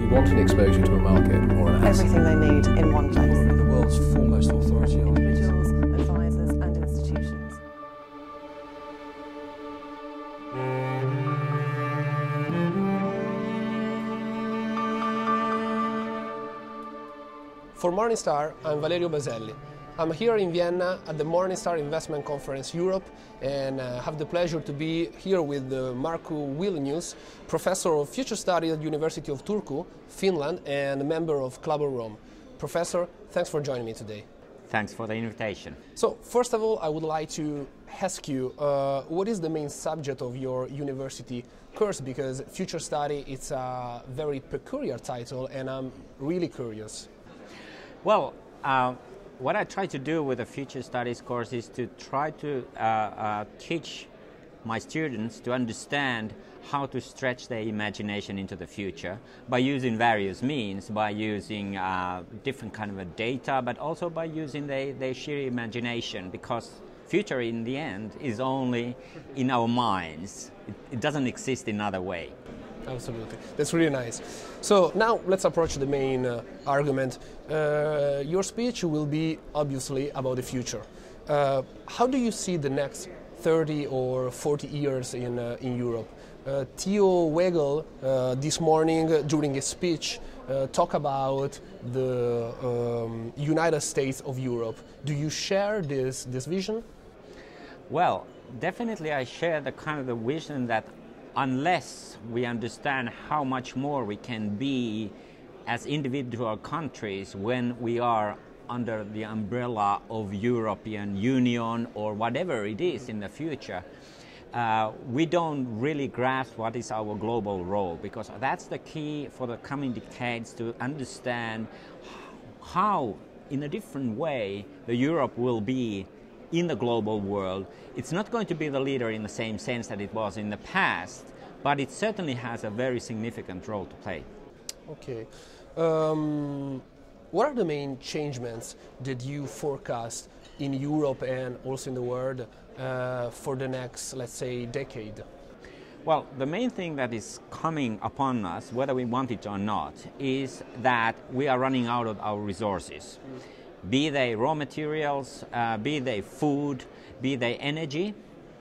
want an exposure to a market or an asset? Everything they need in one place. We're the world's foremost authority on Individuals, advisors and institutions. For Morningstar, I'm Valerio Baselli. I'm here in Vienna at the Morningstar Investment Conference Europe and have the pleasure to be here with Markku Vilnius, Professor of Future Studies at University of Turku, Finland, and a member of Club of Rome. Professor, thanks for joining me today. Thanks for the invitation. So, first of all, I would like to ask you, what is the main subject of your university course? Because Future Study, it's a very peculiar title, and I'm really curious. Well, what I try to do with the Future Studies course is to try to teach my students to understand how to stretch their imagination into the future by using various means, by using different kind of data, but also by using their sheer imagination, because future in the end is only in our minds. It doesn't exist in another way. Absolutely. That's really nice. So now let's approach the main argument. Your speech will be obviously about the future. How do you see the next 30 or 40 years in Europe? Theo Wegel this morning during his speech talked about the United States of Europe. Do you share this vision? Well, definitely I share the kind of the vision that unless we understand how much more we can be as individual countries when we are under the umbrella of European Union or whatever it is in the future, we don't really grasp what is our global role, because that's the key for the coming decades, to understand how, in a different way, the Europe will be in the global world. It's not going to be the leader in the same sense that it was in the past, but it certainly has a very significant role to play. Okay. What are the main changements that you forecast in Europe and also in the world for the next, let's say, decade? Well, the main thing that is coming upon us, whether we want it or not, is that we are running out of our resources. Be they raw materials, be they food, be they energy,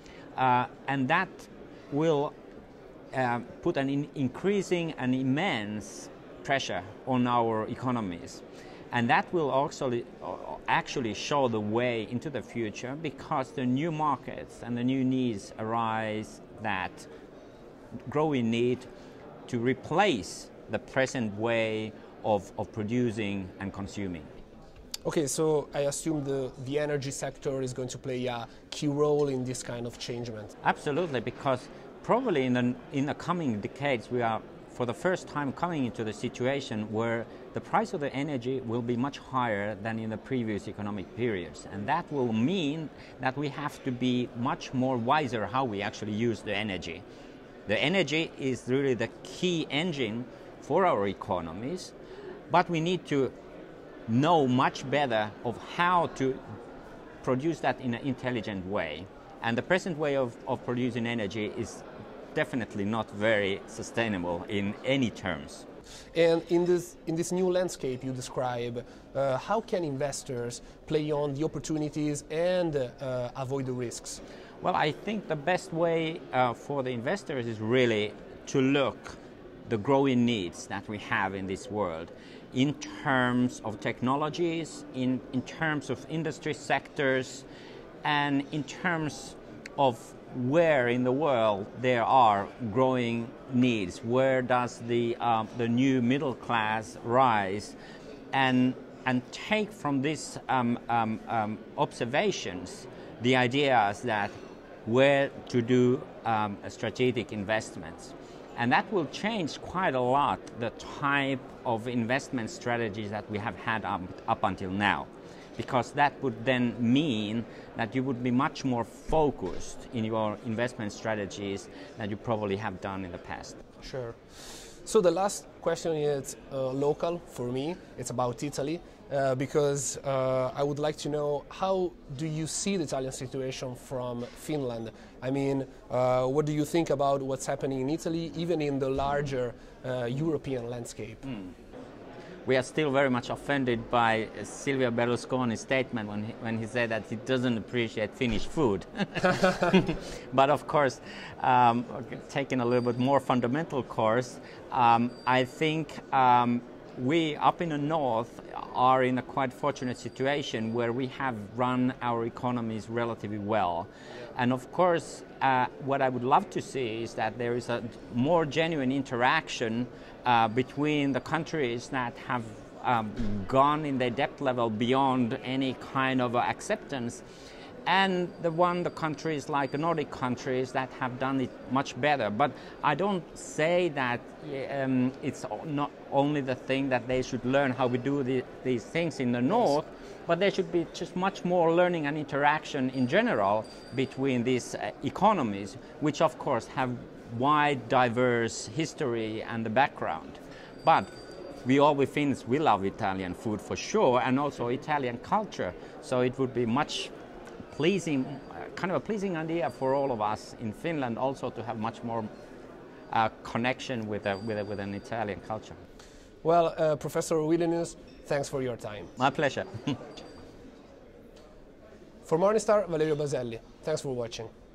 and that will put an increasing and immense pressure on our economies. And that will also actually show the way into the future, because the new markets and the new needs arise, that growing need to replace the present way of producing and consuming. Okay, so I assume the energy sector is going to play a key role in this kind of changement. Absolutely, because probably in the coming decades we are for the first time coming into the situation where the price of the energy will be much higher than in the previous economic periods. And that will mean that we have to be much more wiser how we actually use the energy. The energy is really the key engine for our economies, but we need to know much better of how to produce that in an intelligent way. And the present way of producing energy is definitely not very sustainable in any terms. And in this new landscape you describe, how can investors play on the opportunities and avoid the risks? Well, I think the best way for the investors is really to look the growing needs that we have in this world in terms of technologies, in terms of industry sectors, and in terms of where in the world there are growing needs. Where does the new middle class rise, and take from these observations the ideas that where to do strategic investments. And that will change quite a lot the type of investment strategies that we have had up until now. Because that would then mean that you would be much more focused in your investment strategies than you probably have done in the past. Sure. So the last question is local for me. It's about Italy because I would like to know, how do you see the Italian situation from Finland? I mean, what do you think about what's happening in Italy, even in the larger European landscape? We are still very much offended by Silvio Berlusconi's statement when he said that he doesn't appreciate Finnish food. But of course, taking a little bit more fundamental course, I think we up in the north are in a quite fortunate situation where we have run our economies relatively well. And of course, what I would love to see is that there is a more genuine interaction between the countries that have gone in their debt level beyond any kind of acceptance, and the countries like the Nordic countries that have done it much better. But I don't say that it's not only the thing that they should learn how we do these things in the north, but there should be just much more learning and interaction in general between these economies, which of course have wide, diverse history and the background. But we Finns, we love Italian food for sure, and also Italian culture. So it would be much pleasing, kind of a pleasing idea for all of us in Finland also to have much more connection with an Italian culture. Well, Professor Wilenius, thanks for your time. My pleasure. For Morningstar, Valerio Baselli. Thanks for watching.